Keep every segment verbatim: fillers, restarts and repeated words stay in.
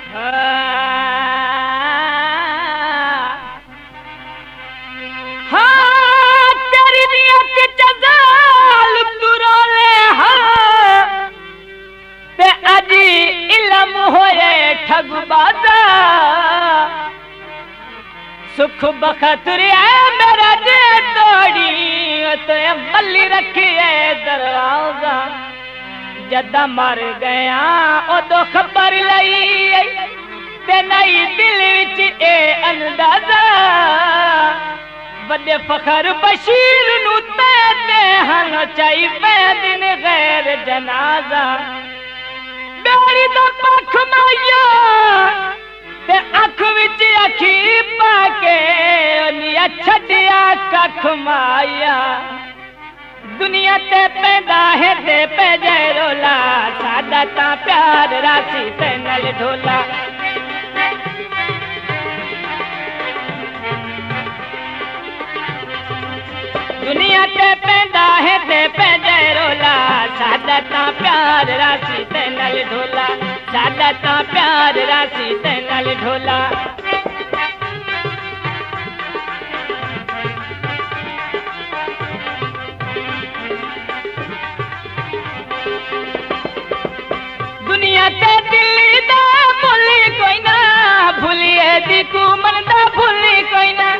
हाँ तेरी नियत चजाल तुरोले हाँ ते अजी इल्म होए ठगबाजा सुख बखतुर मेरा दे तोड़ी तो बल्ली रखिए दरवाजा जदा मर गया उदो खबर लई ते नहीं दिल विच ए अंदाजा बड़े फखर बशीर नू ते ते हन चाई पे दिन गैर जनाजा बेड़ी दा पख माया ते अख विच अखी पाके निया छड़िया कख माया दुनिया ते पैदा है ते पे जय रोला सादा ता प्यार राशि ते नल ढोला दुनिया ते पैदा है ते पे जय रोला सादा ता प्यार राशि ते नल ढोला सादा ता प्यार राशि ते नल ढोला दुनिया ते दिल्ली दा भूली कोई ना भूलिए दी को मन दा भूली कोई ना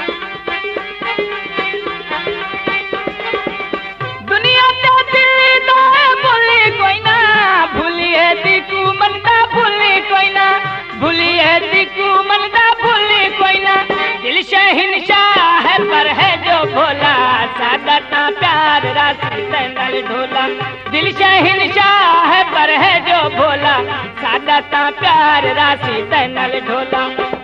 दुनिया ते दिल्ली दा भूली कोई ना भूलिए दी को मन दा भूली कोई ना भूलिए दी को मन दा भूली कोई ना दिल शहंशाह है पर है जो भोला सादा ता प्यार राशि ते नल ढोला दिल शहंशाह है पर है जो भोला सादा ता प्यार राशि ते नल ढोला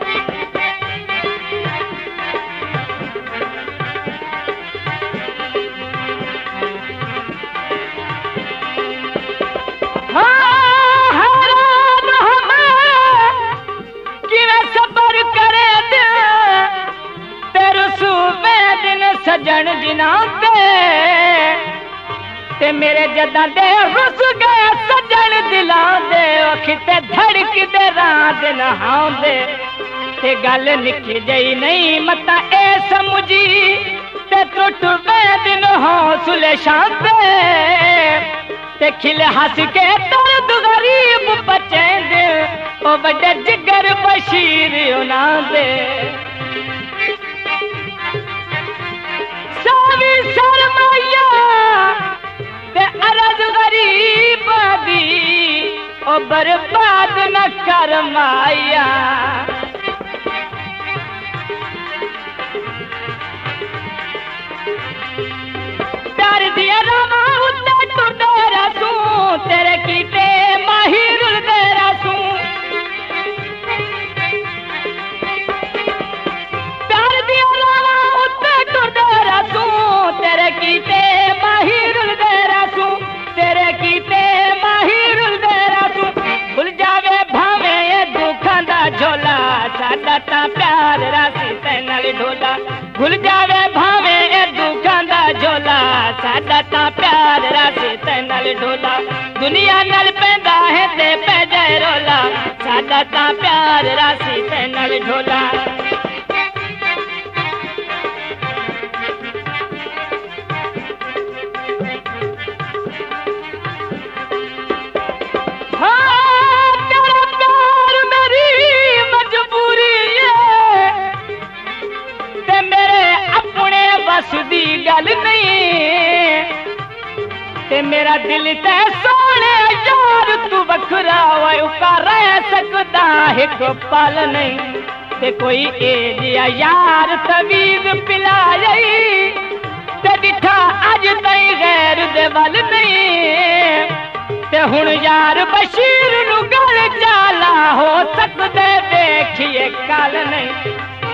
हाँ हैरान हमें किवे सबर करे दिल तेरे सूबे दिन सजन जिना ते मेरे जदा दे रुस गए सजन दिला दे खिते धड़क दे रात नहां दे ते गल निकी जई नहीं मता ए समझी ते टुट वे दिन हौसले शांत ते खिल हंस के दर्द गरीब बचे दे ओ बड़े जिगर बशीर उना दे सावी शर्माया अरज गरीब दी ओ बर्बाद न कर माया प्यार दिया रामा उत्ते तू तेरा तू तेरे कीते माहिरुल तेरा तू प्यार दिया रामा उत्ते तू तेरा तू तेरे कीते माहिरुल तेरे कीते माहिरुल तेरा तू भूल जावे भावे ये दुखां दा झोला सादा ता प्यार राशि ते नल ढोला भूल जावे भावे ये दुखां दा झोला सादा ता प्यार राशि ते नल ढोला दुनिया नल पैदा है ते पे जय रोला सादा ता प्यार राशि ते नल ढोला दी गल नहीं ते मेरा दिल ते सोने यार तू बखरा उका रह सकदा एक पल नहीं ते कोई ए जिया यार तवीज पिलाई ते दिठा अज तई गैर दे वल नहीं ते हुण यार बशीर नू गल चाला हो सकदे देखिए कल नहीं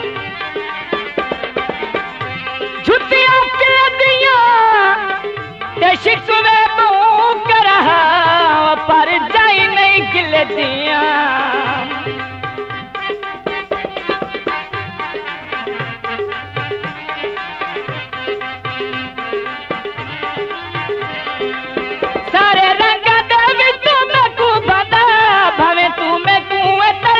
छुट्टियां के दिया ते शिकवे मुँह कर पर जाई नहीं गिल दिया सारे रंग दे विच मैं को बदा भवे तू मैं को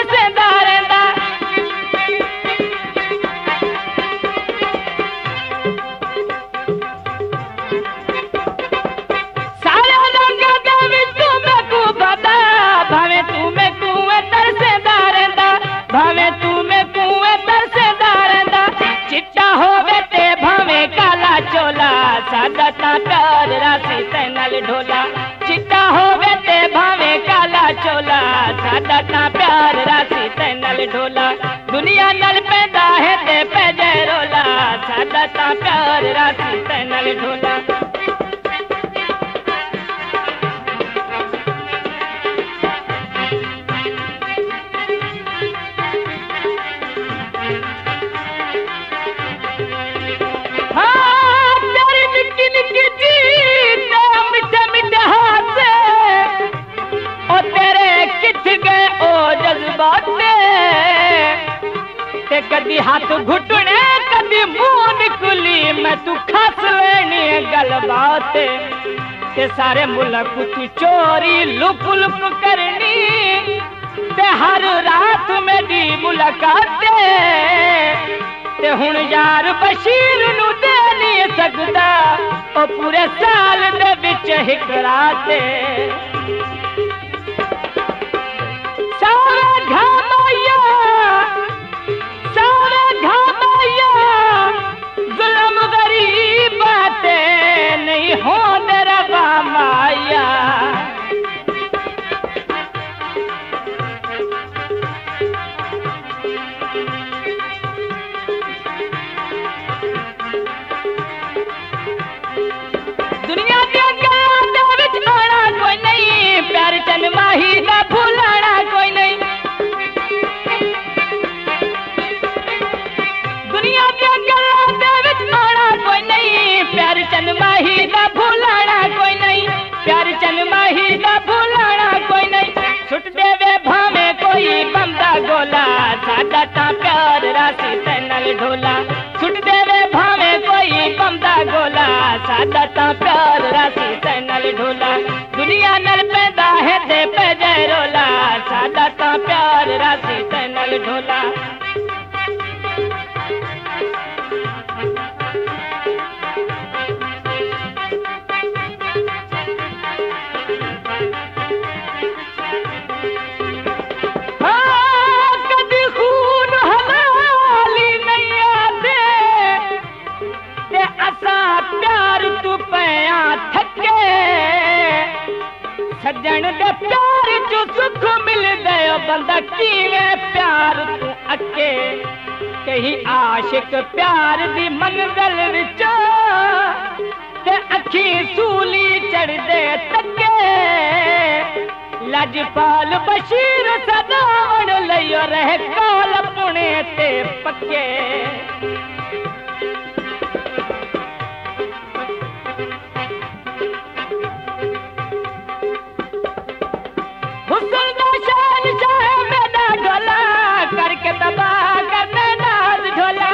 नल ढोला चिट्टा होवे ते भावे काला चोला सादा ता प्यार रासी ते नल ढोला दुनिया नल पैदा है ते पैजे रोला सादा ता प्यार रासी ते नल ढोला कदी हाथ घुटने कदी मुंह निकली मैं तू खस लेनी गल बात ते सारे मुल्क तू चोरी लुक लुक करनी ते हर रात मेरी मुलाकात ते हुन यार बशीर नु दे नहीं सकदा ओ पूरे साल दे विच हिक रात सारे घामाया जुल्म गरीब बातें नहीं हो रवा माया दुनिया के गल्लां विच आना कोई नहीं प्यार चन माही दा भुलाना कोई नहीं प्यार चन माही का भूलाना कोई नहीं प्यार चन माही का भूलाना कोई नहीं छुट देवे भावे कोई बंदा गोला सादा ता प्यार रासी ते नल ढोला छुट देवे भावे कोई बंदा गोला सादा ता प्यार रासी ते नल ढोला दुनिया नल पैदा है ते पैजे रोला सादा ता प्यार रासी ते नल ढोला सज्जन दे प्यार जो सुख मिल गयो बंदा कीवे प्यार तू अके कहीं आशिक प्यार दी मंगल विच ते अखी सूली चढ़ दे तके लजपाल बशीर सदावण लियो रह काल पुणे ते पक्के करके तबाह करने नाज ढोला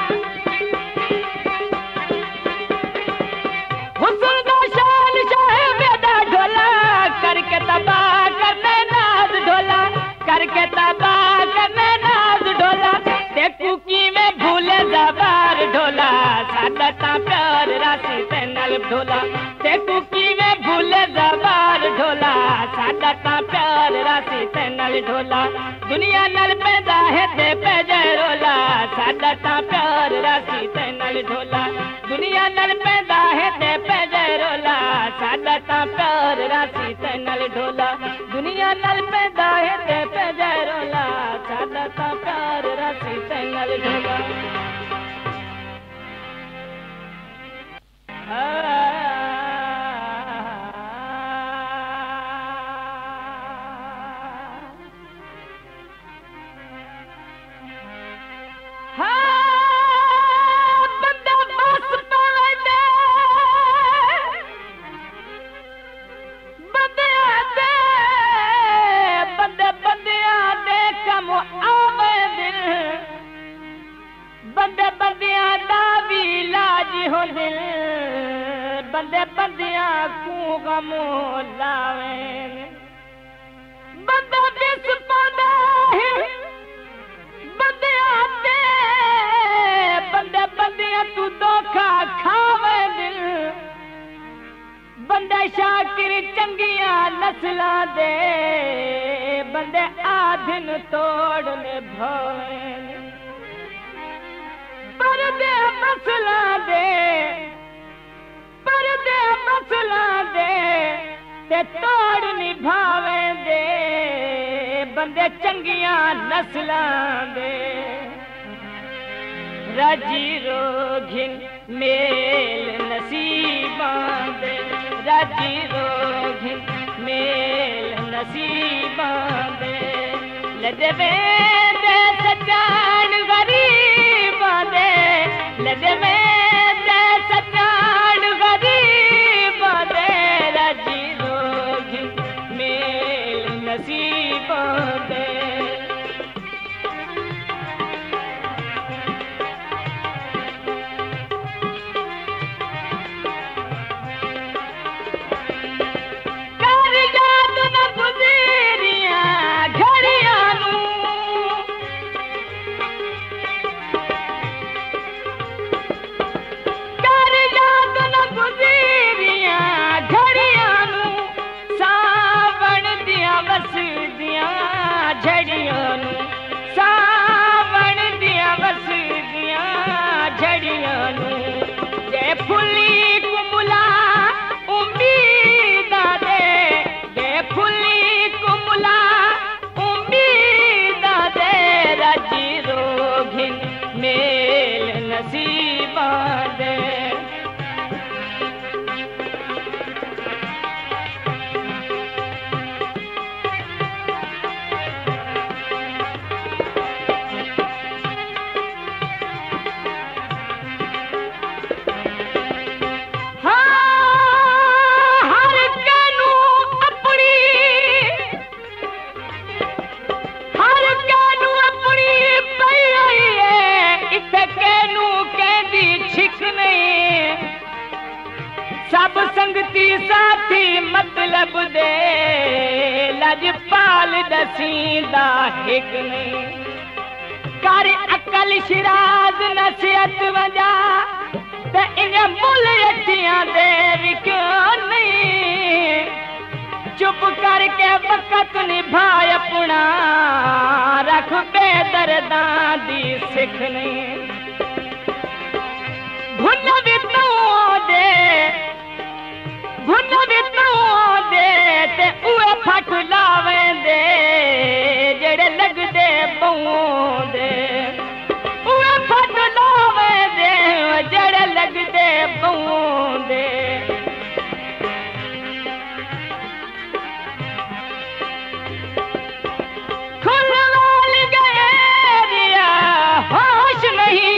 हुस्न का शान शाह बेदा ढोला करके तबाह करने नाज ढोला करके तबाह करने नाज ढोला ते कुकी में भूले जबार ढोला सादा ता प्यार रासी ते नल ढोला ते कुकी में भूले जबार ढोला सादा ता प्यार रासी ते नल ढोला दुनिया नल पैदा है ते पैजे रोला सादा ता प्यार रासी ते नल ढोला दुनिया नल पैदा है ते पैजे रोला सादा ता प्यार रासी ते नल ढोला दुनिया नल पैदा है ते पैजे रोला सादा ता प्यार रासी ते नल ढोला बंदे बंदिया दा भी लाज हो दिल बंदे बंदिया को गम लावे बंदा बिस पादा है बंदे आते बंदे बंदिया तू धोखा खावे दिल बंदा शाकिर चंगिया नस्ला दे बंदे आधिन तोड़ने भवे पर दे मसला दे पर दे मसला दे ते तोड़ निभावे दे बंदे चंगियां नस्लां दे राजी रोघिन मेल नसीबां दे राजी रोघिन मेल नसीबां दे लदवे दे सजान गरीबां दे लदवे दे सजान गरीबां दे राजी रोघिन मेल नसीबां दे सब संगती साथी मतलब दे लजपाल दसींदा हिक नहीं कर अकल शिराज नसीहत वजा ते इन मुल अखियां दे विक्यों नहीं चुप करके वक्त निभाए अपना रख बेदर्दां दी सिख नहीं भुन भी तू दे भुन भी तू दे ते उए फट लावे दे जेड़े लगदे बहूं दे उए फट लावे दे जेड़े लगदे बहूं दे खुल वाल गए दिया होश नहीं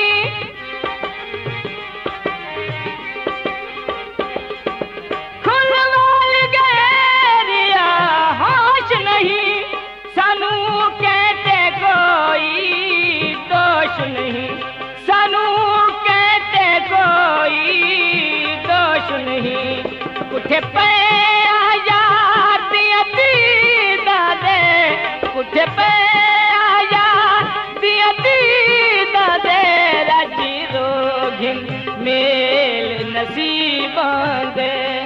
उठे पे आया दिया दीदा दे उठे पे आया दिया दीदा दे राजी रोघिन मेल नसीबां दे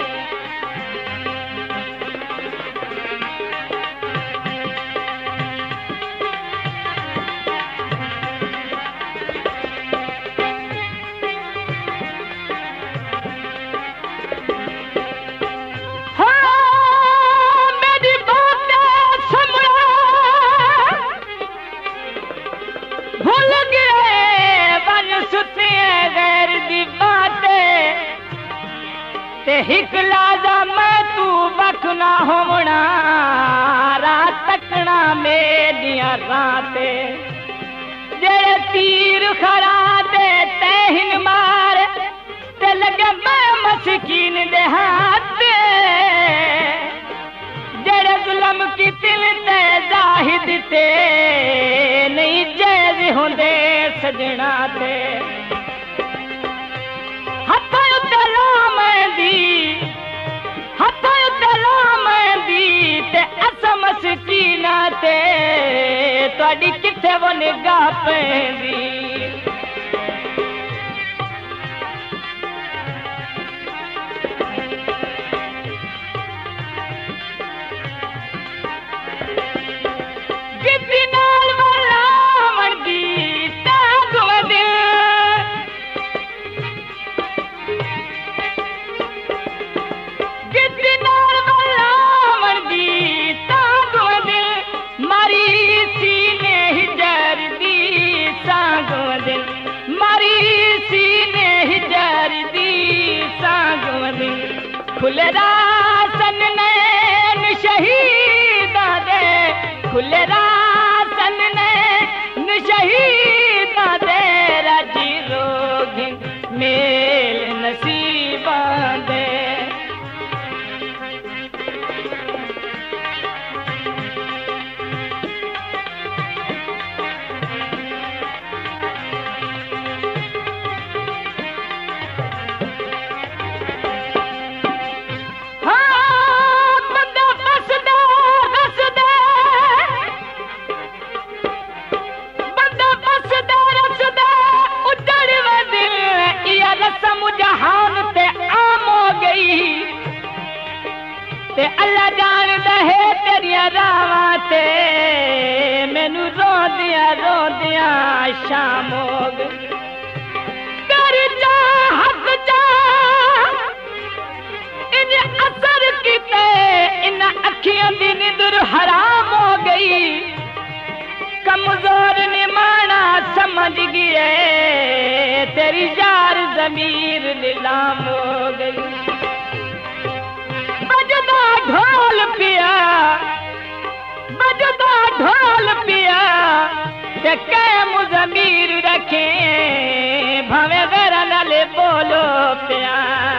हिक लाजा मैं तू बखना होना रात तकना मेरिया राते जेड़े तीर खड़ा दे तहिन मार ते लगे मैं मस्कीन दे हाथ जेड़े जुल्म की दिल ते जाहिद ते नहीं जैज होंदे सजना ते मस्कीना ते तुहाडी किथे वो निगाह पैंदी गिद्दी नाल वाला मरदी ताग वदिल ते अल्लाह जानदा है तेरिया रावां ते मैनू रोंदियां रोंदियां शाम हो गई। तेरी चाहत जा इन असर कीते इन अखियां दी निंदर हराम हो गई। कमजोर निमाना समझ गए तेरी यार ज़मीर नीलाम हो गई। बजदा ढोल पिया बजदा ढोल पिया ते कैम ज़मीर रखे भावे गैरा नाले बोलो पिया।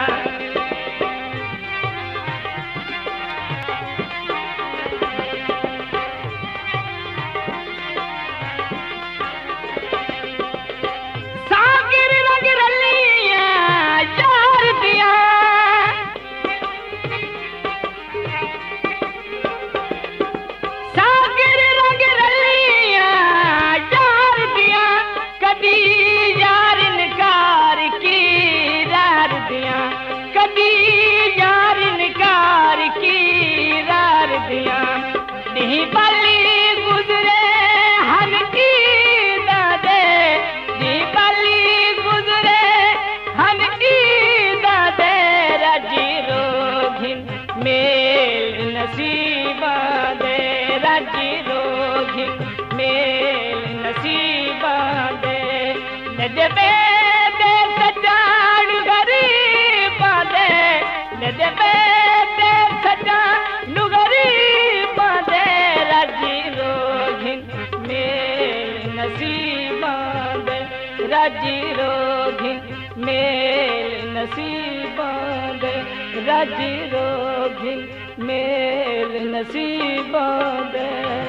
राजी रोगिन मेल नसीबां दे राजी रोगिन मेल नसीबां दे।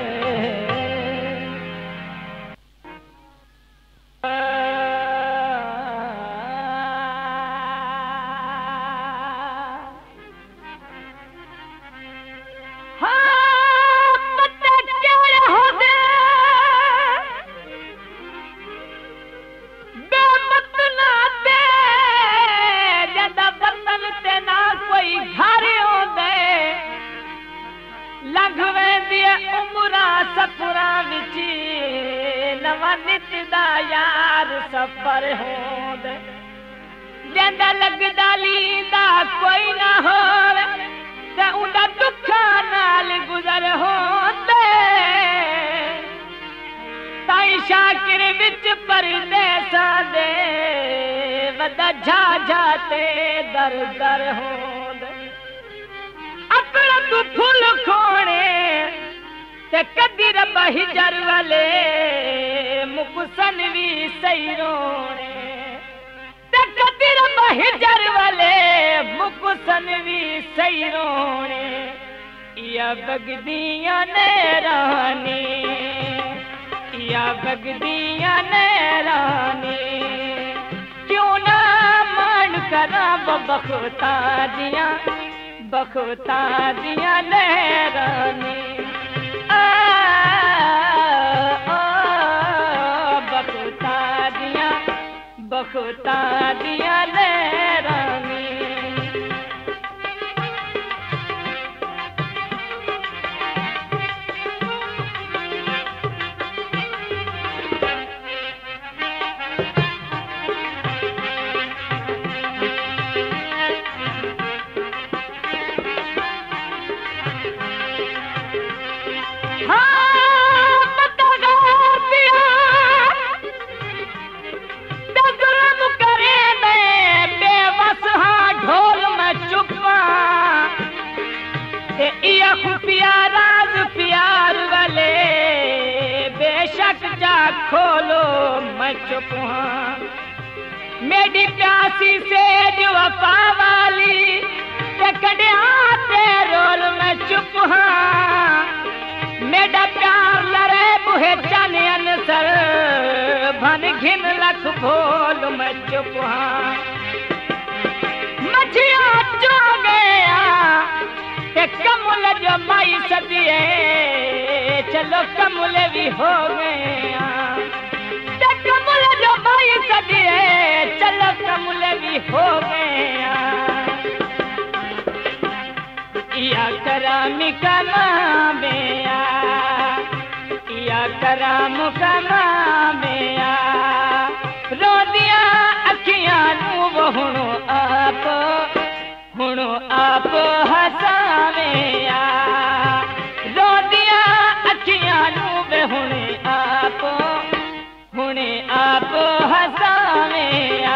सफर होंद जंदा लगदा लींदा कोई ना होवे ते उंदा दुखा नाल गुजर होंदे। ताई शाकिर विच परदेसा दे वदा झा झा ते दर दर होंद। अपना तू फुल खोणे ते कदी रब्बा हिजर वाले मुकुसन भी सही रोने ते कदी रब्बा हिजर वाले मुकुसन भी सही रोने। या बगदियां ने रानी या बगदियां ने रानी क्यों ना मान करा बखता दिया बखता दिया ने रानी। बखता दिया ले रानी राज प्यार वाले बेशक जा खोलो मैं चुप हाँ। मेरी प्यासी से जो वफा वाली ते कड़िया ते रोल मैं चुप हाँ। मेरा प्यार लरे बुहे जाने अनसर भन घिन लख भोल मैं चुप हाँ। मछिया चो गया ते कमुल जो माई सदिए चलो कमुल भी हो गया ते कमुल जो माई सदिए चलो कमुल भी हो गया। या कराम कमावेया या कराम कमावेया रोदियां अखियां नू हुणो आप हुणो आप हसावेया रोदियां अखियां नू हुणे आप हुणे आप हसावेया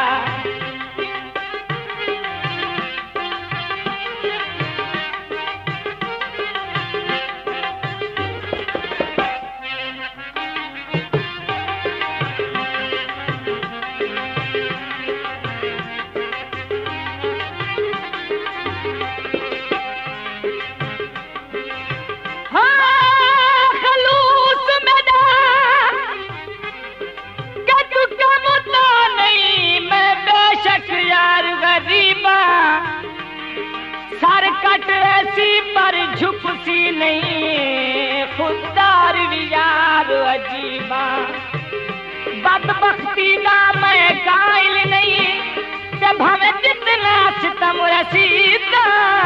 सर कट ऐसी पर झुक सी नहीं खुददार भी यार अजीबा बदबख्ती का मैं कायल नहीं जब हमें जितना सितम रसीदा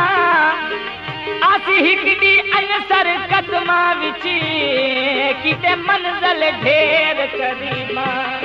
आसी हिकड़ी अनसर कदमा विची किते मंजिल ढेर करीबा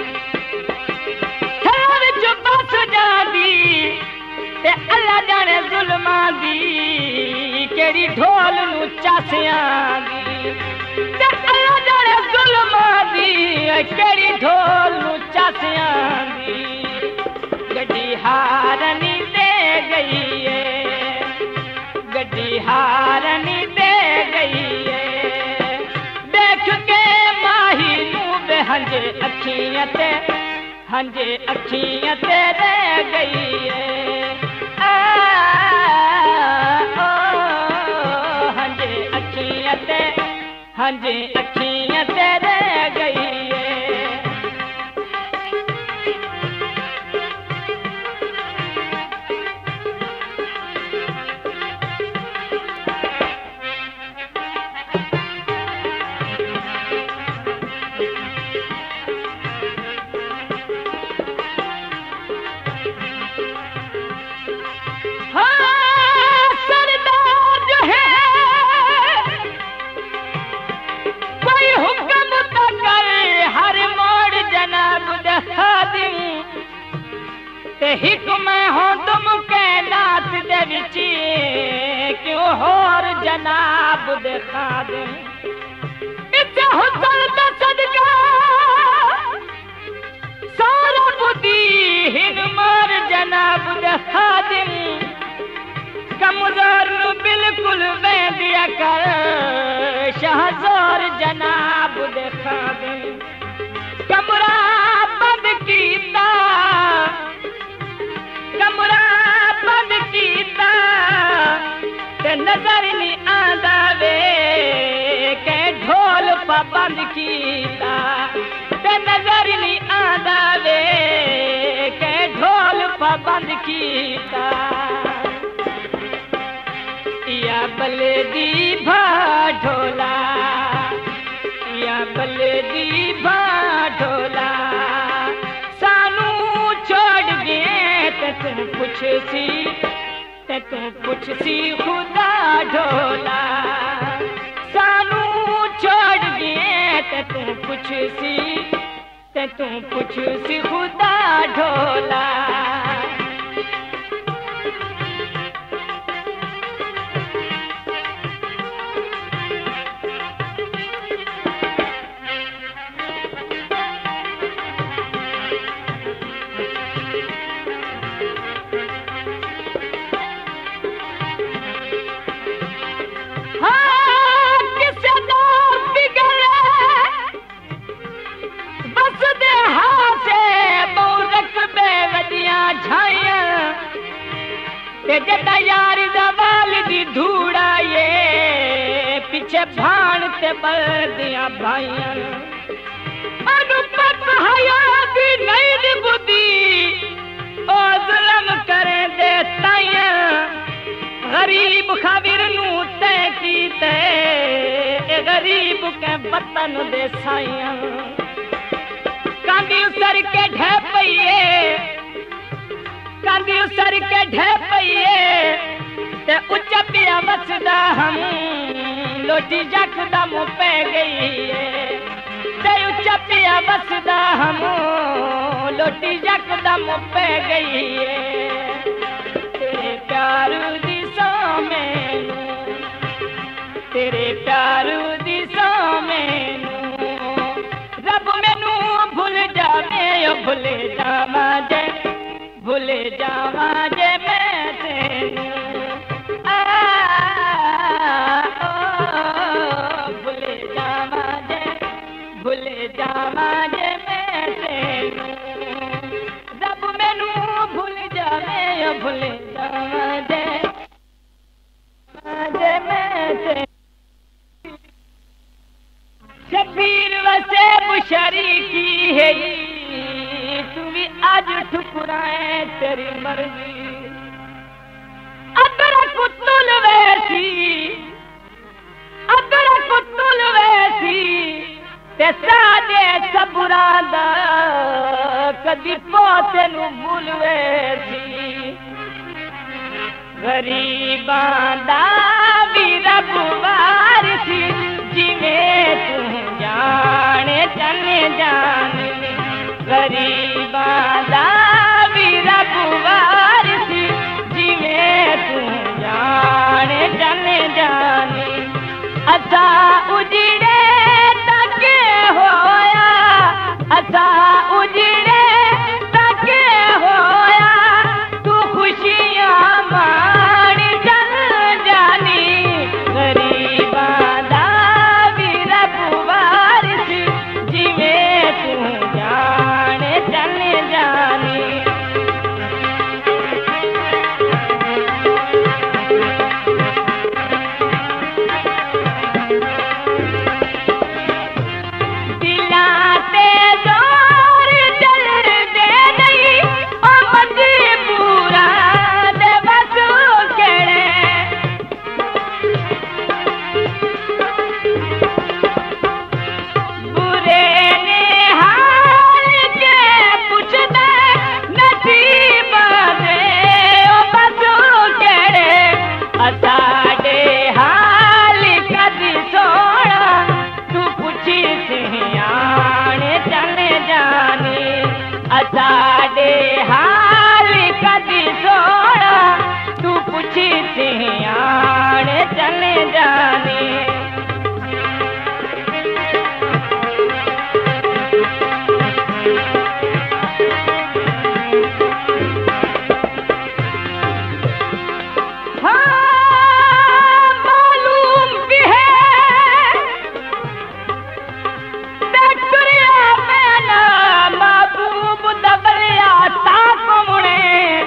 ठार जो बस जादी ते अल्लाह जाने जुल्मा दी केड़ी ढोल नू चासियां दी ते अल्लाह जाने जुल्मा दी केड़ी ढोल नू चासियां दी गड्डी हारनी दे गई है गड्डी हारनी दे गई है देख के माही नू बे हंजे अखियां ते हंजे अखियां ते रह गई है हंजे अखियां ते रह गई है हिक मैं हो तुम कैनात दे विची क्यों होर जनाब दे खादिम इत्ते हुसन दा सदका सारा बुदी हिन मार जनाब दे खादिम कमज़ोर नू बिल्कुल वे दिया कर शहज़ोर जनाब दे खादिम कमरा बंद कीता कमरा बंद कीता ते नजर नहीं आंदा वे के ढोल पा बंद कीता ते नजर नहीं आंदा वे के ढोल पा बंद कीता या बलदी भा ढोला या बलदी भा ढोला सानू छोड़ गए ते तू पुछ सी ते तू पुछ सी खुदा ढोला सानू छोड़ गए ते तू पुछ सी ते तू पुछ सी खुदा ढोला जदा यार दवाल दी धूड़ा ये पीछे भाण ते बल्दियां भाइयां अनुपत हया दी नहीं दी बुद्धि ओ जुल्म करे दे ताइयां गरीब खाविर नू ते कीते गरीब के वतन दे साइयां कांदी सर के ढे पईए कांदी सर के ढे पईए ते उच्चा पिया बसदा हम लोटी यकदम पे गई है ते उच्चा पिया बसदा हम लोटी यकदम पे गई है तेरे प्यार दी सौ मैनू तेरे प्यार दी सौ मैनू रब मैनू भूल जावे भूल जावा जे भूल जावा जे मैं तेनू भूल जावा जे भूल जावा जे मैं तेनू रब मैनू भूल जावे भूल जावा जे जे मैं तेनू शबीर वसे बुशरी की है तू भी आज ठुकराए तेरी मर्जी अगर कुतुल वैसी अगर कुतुल वैसी ते सादे सबुरा दा कदी पोते नु भूल वैसी गरीबां दा भी रब वारसी जिवें तू जाने जाने जाने गरीबां दा भी रब वारसी जिवें तू जाने जाने जाने असा उजड़े तक होया असा उजड़े तक होया तू खुशियां मान जल जानी गरीबां दा भी रब वारसी जिवें तू जाने जाने जानी दिलाते जोर जल दे नहीं ओ मजबूरा दे बस केड़े बुरे ने हाल के पुछदे नसीब दे ओ बस केड़े असाडे हाल कदी सोना तू पुछी सियाने चले जाने असाडे हाल कदी सोना तू पुछी सियाने चले जाने हाँ मालूम भी है टकरिया मैना महबूब दबरिया ताकुमणे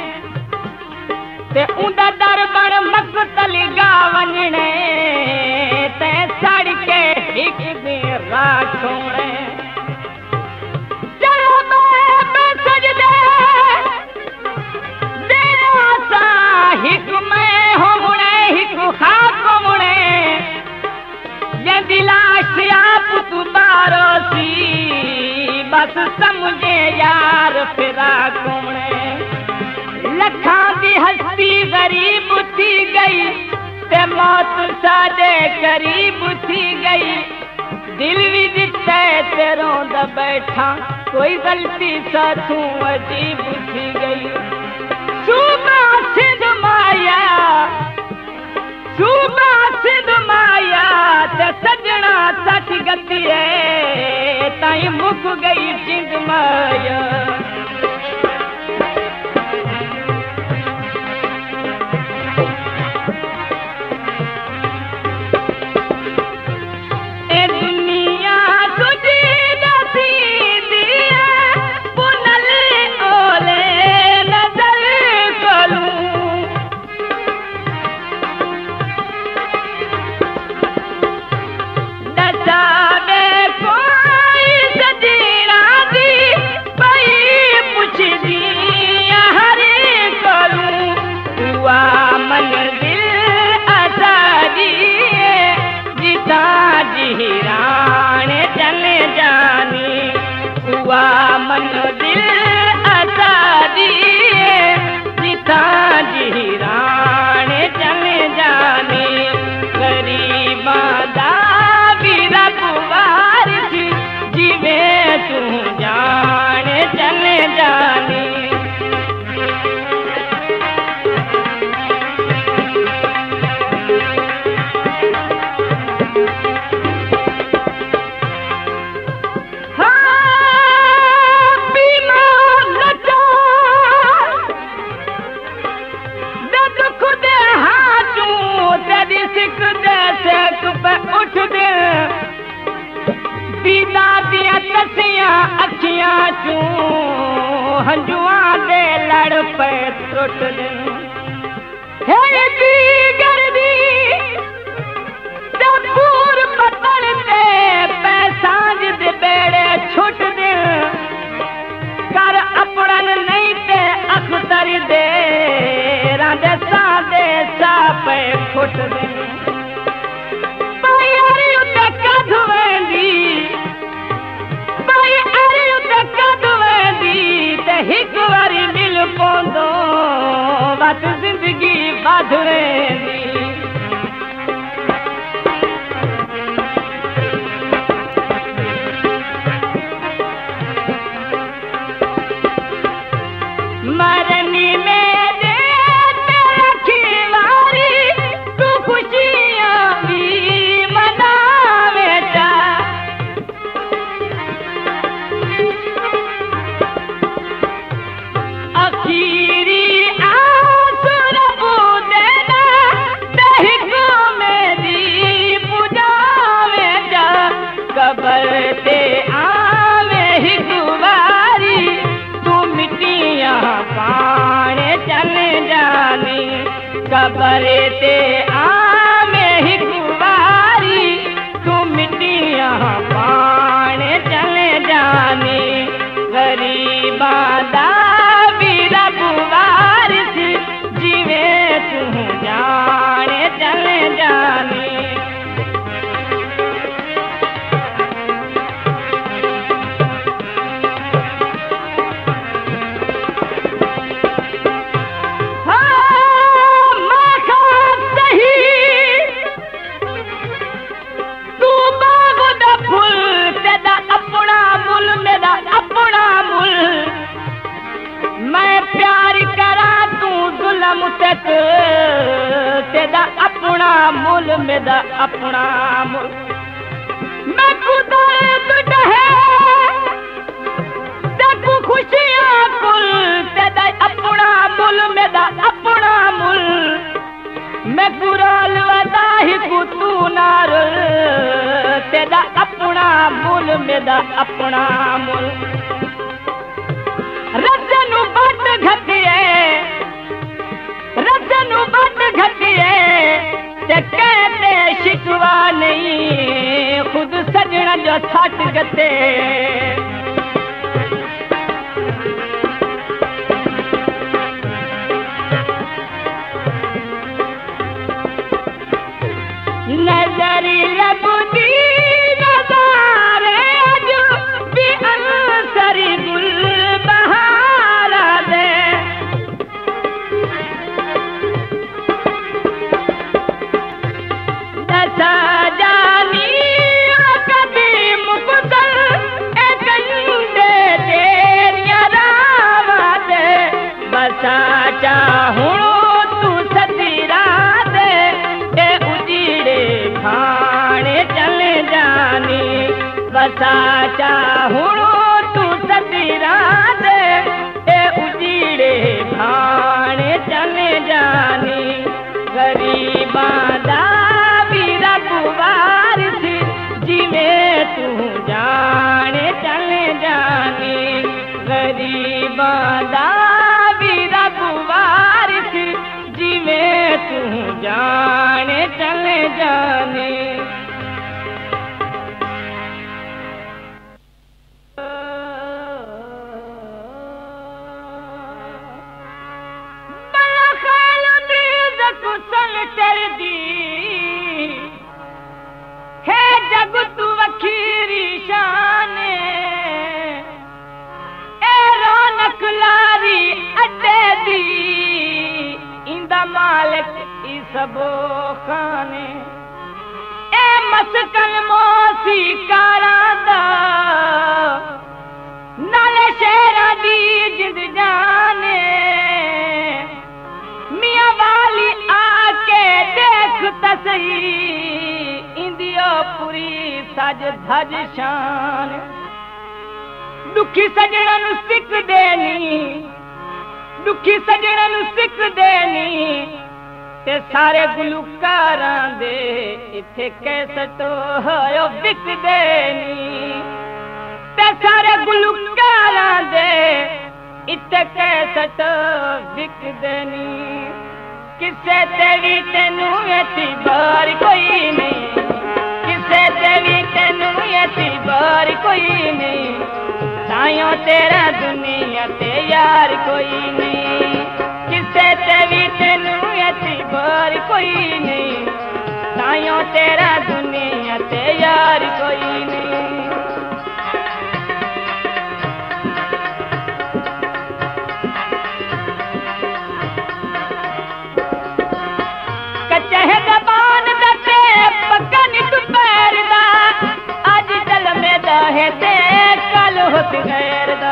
ते उंदा दर बण मकतल गावने ते सड़ के हिक दे राखोणे चलो मैं सजदे देना सा हिक मैं होणे हिक खाक मुणे ये दिलाश आप तू बारो सी बस समझे यार फिरा कुमणे लखा दी हस्ती गरीब थी गई ते मौत साडे करीब थी गई दिल भी दिता तेरों दा बैठा कोई गलती सा तू अजीब थी गई सूबा सिंध माया सूबा सिंध माया ते सजना सच गति है ताई मुक गई जिंद माया ए दुनिया तुझी दसी दिया पुनल ओले नजर करूं दसा में कोई सजीरा दी पई दे सेक पे उठ दे दीदा दिया तसियां अखियां चूं हंजुआं दे लड़ पे टुट दे है दी गर्दी ते पूर पतन ते पैसांज दे बेड़े छुट दे कर अपनन नहीं ते अखतर दे रांदे सादे सा पे फुट दे पाई अरे उते कद वेंदी पाई अरे उते कद वेंदी ते हिक वारी मिल पोंदो बात जिंदगी बाधरेंदी मरनी में दे तेरा खिलारी तू खुशियां भी मनावे जा अखीरी आंसू रबू देना दहिको मेरी पुजावे जा कबर ते आवे ही गुवारी तू मिट्टियां पाने चले जानी कबर ते आवे ही गुवारी तू मिट्टियां पाने चले जानी गरीबां दा भी रब वारिस जीवे तू जाने चले जानी तेदा अपना मुल मेरा अपना मुल मैं कुदरत डहे देखू खुशियां कुल तेदा अपना मुल मेरा अपना मुल मैं कुराल वदाही को तू नार तेदा अपना मुल मेरा अपना मुल रजनू बट घटिए रजनू बट घटिए ते कहते शिकवा नहीं खुद सजना जो छट गते नजरी रबदी नजारे जो भी अंसरी गुल बहारा दे जानी कभी मुकदर एक दे तेरिया रावा दे बसा चाहूं तू सतीरा दे ए उजीड़े खाने चले जानी बसा चाहूं तू सतीरा दे ए उजीड़े खाने चले जानी गरीबां दा वारिस जिवे तू जाने चले जानी गरीबां दा भी रब वारिस जिवे तू जाने चले जानी बला खाल दी कुसल कर दी है जग तू वखीरी शाने ए रौनक लारी अड्डे दी इंदा मालिक ई सबो खाने ए मस्कन मोसी कारादा नाले शहरा दी जिंद जाने मियां वाली आके देख तसही इंदियो पूरी सज धज शान दुखी सजणा नु सिक देनी दुखी सजणा नु सिक देनी ते सारे गुलकारां दे इत्थे कैसट होयो विकदे नी ते सारे गुलकारां दे इत्थे कैसट विकदे नी किसे ते भी तेनू एतबार कोई नहीं किसे ते भी तेनू एतबार कोई नहीं ताइयों तेरा दुनिया ते यार कोई नहीं किसे ते भी तेनू एतबार कोई नहीं ताइयों तेरा दुनिया ते यार कोई नहीं कच्चे जबान दते पक्का नी दुपहर दा अज चल में दा है ते कल होत गैर दा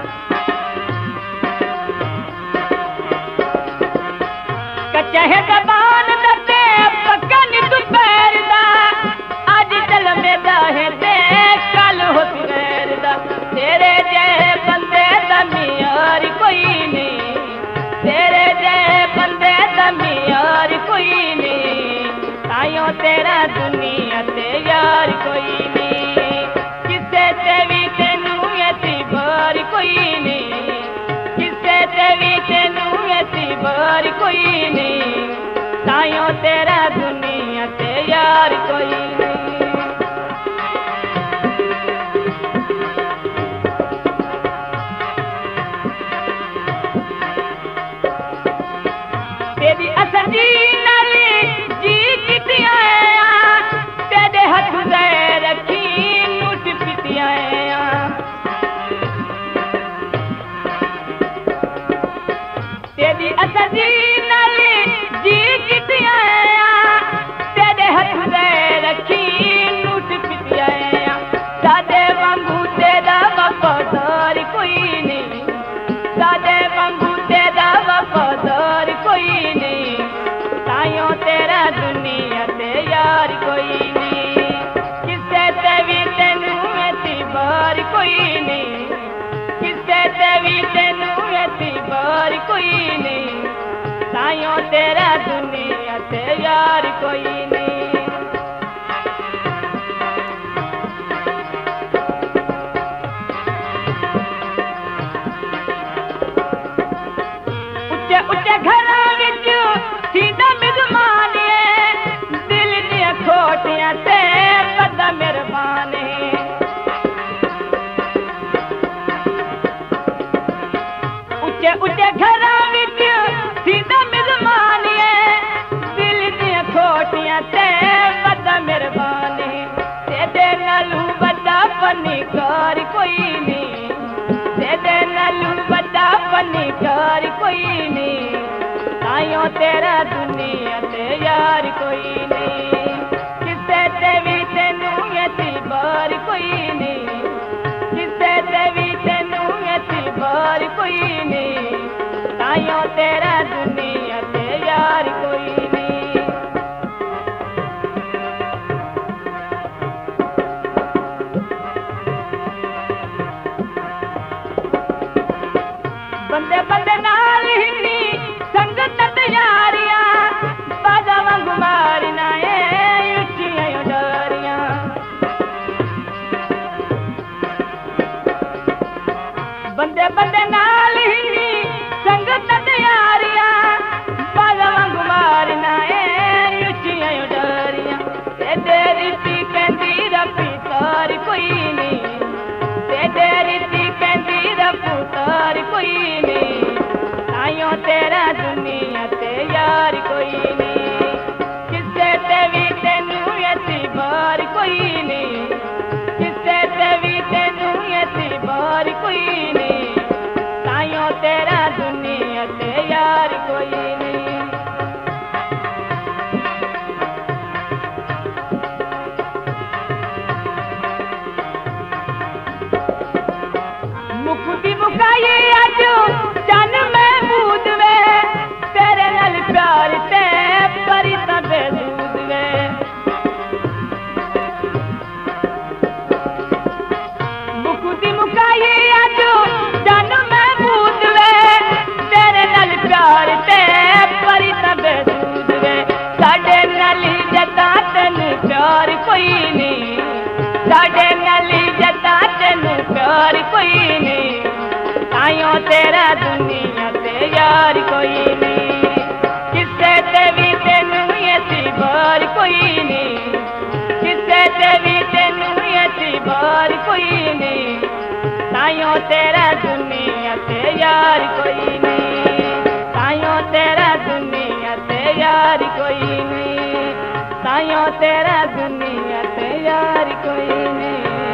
कच्चे जबान दते पक्का नी दुपहर दा अज चल में दा है ते कल होत गैर दा तेरे जैसे बंदे दा मियार कोई नहीं तेरे जैसे बंदे दा मियार कोई नहीं ताइयों तेरा दुनिया ते यार कोई नहीं किसे ते भी तेनू एतबार कोई नहीं किसे ते भी तेनू एतबार कोई नहीं ताइयों तेरा दुनिया ते यार कोई नहीं तेरी असर जी नाली जी कितिया तेरे हाथ दे रखी नूट पितिया तेरी असर जी नाली जी कितिया तेरे हाथ दे रखी नूट पितिया सादे वांगू तेरा वफादार कोई नहीं सादे वांगू तेरा वफादार कोई नहीं ताइयों तेरा दुनिया ते यार कोई नहीं किसे ते भी तेनू एतबार कोई नहीं किसे ते भी तेनू एतबार कोई नहीं ताइयों तेरा दुनिया ते यार कोई नहीं उच्चे उच्चे घरां विच सीधा मिजमान दिल दिया खोटियां ते बड़ा मेहरबान उच्चे उच्चे घरां विच सीधा मिजमान दिल दिया खोटियां ते बड़ा मेहरबान तेरे नालू बड़ा फनकार कोई नहीं तेरे नालू बड़ा फनकार कोई नहीं ताइयों तेरा दुनिया ते यार कोई नहीं किसे ते भी तेनू एतबार कोई नहीं किसे ते भी तेनू एतबार कोई नहीं ताइयों तेरा दुनिया ते यार कोई नहीं बंदे बंदे नाल ही संगत तैयारियां बाजा वांगू मारना है उच्चियां डोरियां बंदे बंदे नाल ही संगत तैयारियां बाजा वांगू मारना है उच्चियां डोरियां तेरे रीति कहंदी रब्बी तार कोई नहीं तेरे रीति कहंदी रब्बू तार कोई नहीं ताइयों तेरा दुनिया ते यार कोई नहीं किसे ते भी तेनू एतबार कोई नहीं किसे ते भी तेनू एतबार कोई नहीं ताइयों तेरा दुनिया ते यार कोई नहीं मुकुटी मुकाई अज चन महमूद वे तेरे नाल प्यार ते परी ता बेसूद वे तेरा दुनिया ते यार कोई नहीं किसे ते भी तेनू ऐसी बार कोई नहीं किसे ते भी तेनू ऐसी बार कोई नहीं ताइयों तेरा दुनिया ते यार कोई नहीं ताइयों तेरा दुनिया ते यार कोई नहीं ताइयों तेरा दुनिया ते यार कोई नहीं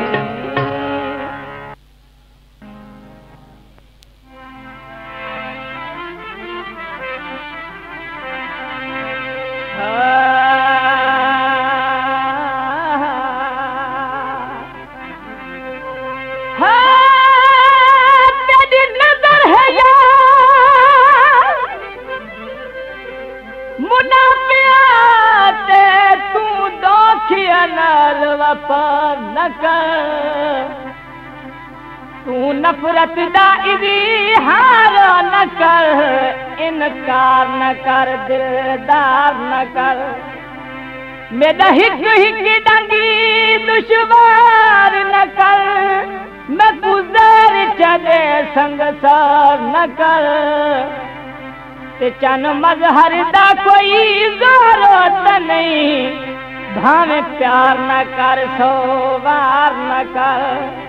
न कर तू नफरत दा इज़हार न कर इनकार न कर दिलदार न कर मेरा हिक हिक डंगी दुश्वार न कर मैं गुजर चले संगसार न कर ते चन मजहर दा कोई जरूरत नहीं भावे प्यार न कर सोवार न कर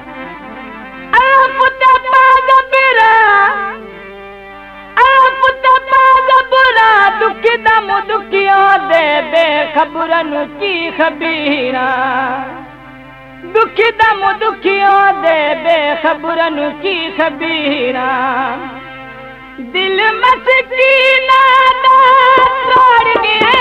आप पाग बुरा आप पाग बुरा दुखी दम दुखियों दे बेखबरन की खबीरा दुखी दम दुखियों दे बेखबरन की खबीरा दिल मस्कीना दा तोड़ गए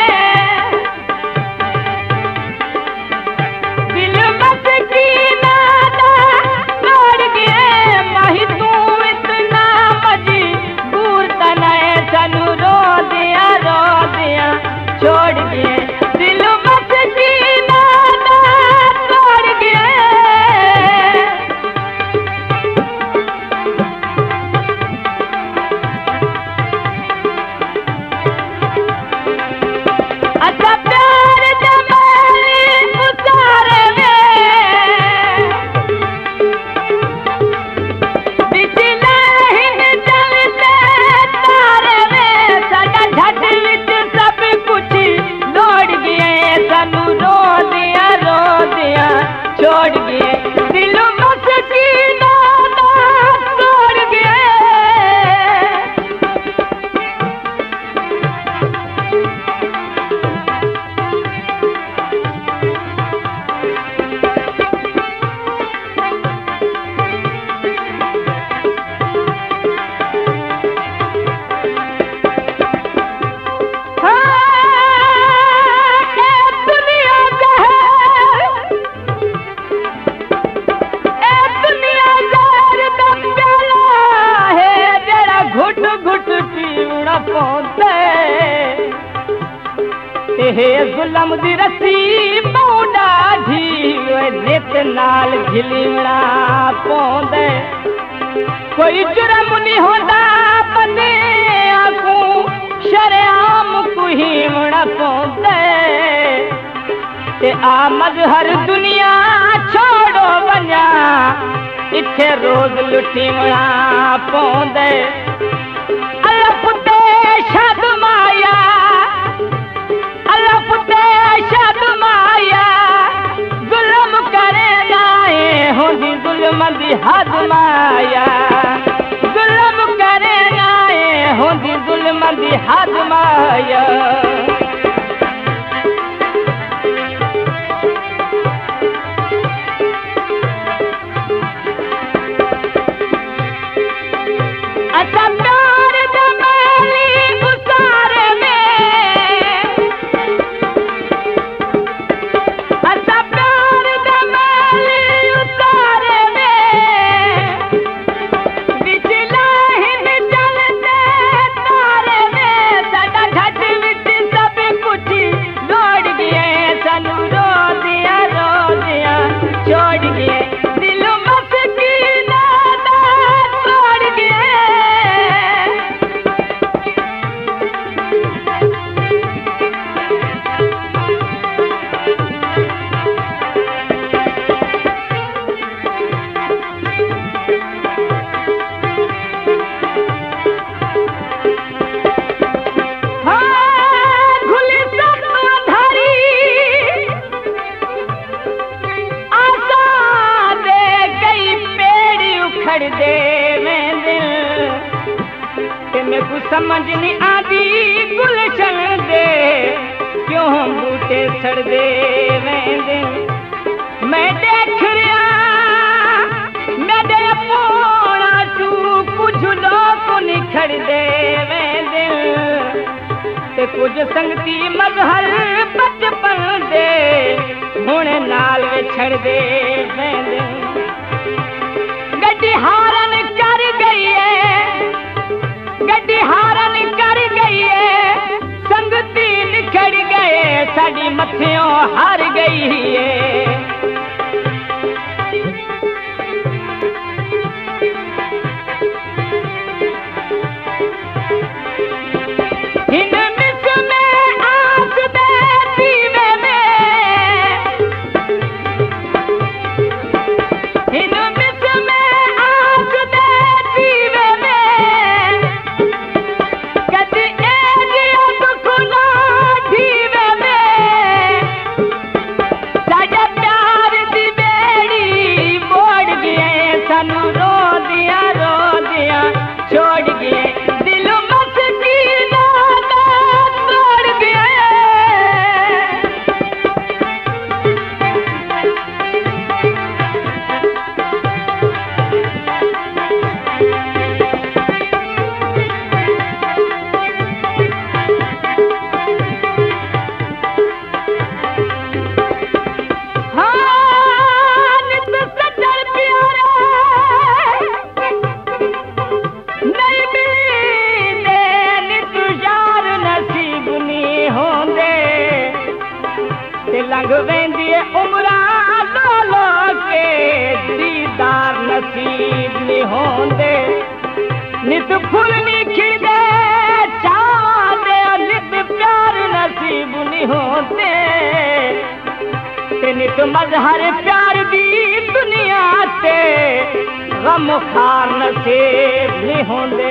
छोड़ दिए दिल मत जीना छोड़ गए अच्छा प्यार जमाने उतारे में बिजला ही चलते तारे में सदा झट विच सब कुछ लौट गए सानू रो दिया रो दिया छोड़ गए दिल मस्कीना तोड़ गए गुलाम दी रस्सी पौड़ा ढी नित नाल झिलना पौंदे कोई जुर्म नहीं होता बंदे आकू शरेआम कुहीमना पौंदे ते आमद हर दुनिया छोड़ो वञा इथे रोज लुटीमना पौंदे अल्लाह पुते शद माया अल्लाह पुते शद माया जुल्म करे नाए होंदी जुल्म दी हद माया जुल्म करे नाए होंदी जुल्म दी हद माया समझ नहीं आती गुलशन दे क्यों बूटे सड़दे वेंदे मैं देख रहा मेरे पोणा तू कुछ लोग निखड़ दे वेंदे ते कुछ संगती मजहर बचपन दे हुण नाल विछड़ दे वेंदे गड्डी हारन कर गई है गड्डी हारन कर गई है संगती निखड़ गए साड़ी मथियों हार गई है लंघ वेंदी उमरा लो लो के दीदार नसीब नहीं होंदे नित फुल निखिदे चाहते नित प्यार नसीब नहीं होंदे ते नित मजहर प्यार दी दुनिया ते गम खार नसीब नहीं होंदे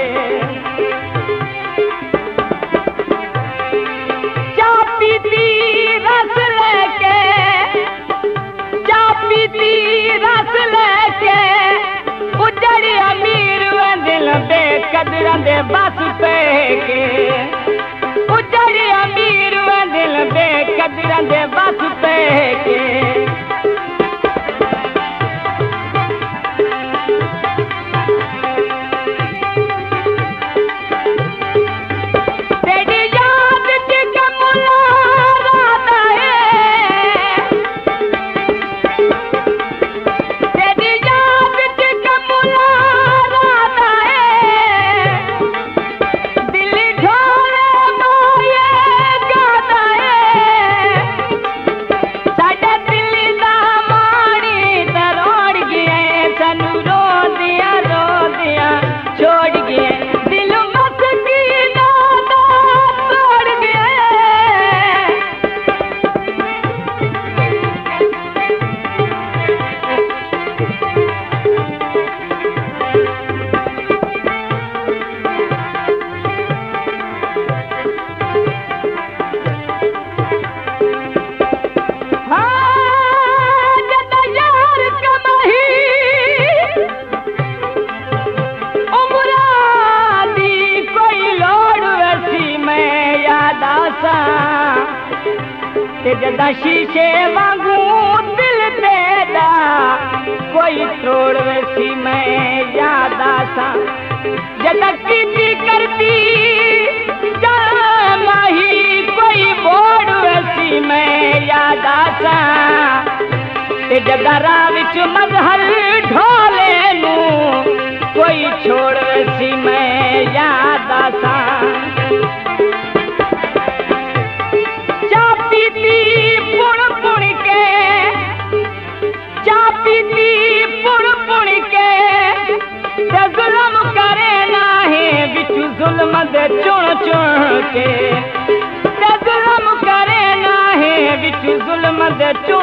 चा पीती रस लेके चा पीती रस लेके उजड़ी अमीर दिल बेकदर दे बस पे के उजड़ी अमीर दिल बेकदर दे बस पे के जदा शीशे वांगू दिल तेरा कोई तोड़ वैसी मैं याद आसा जदा की करती माही कोई बोड़ वैसी मैं याद आसा ते जदा राह विच मजहर ढोले नू कोई छोड़ वैसी मैं याद आसा जुल्म करे नाहे बिचू जुल्म दे चुन चुन के जुल्म करे नाहे बिचू जुल्म दे चुन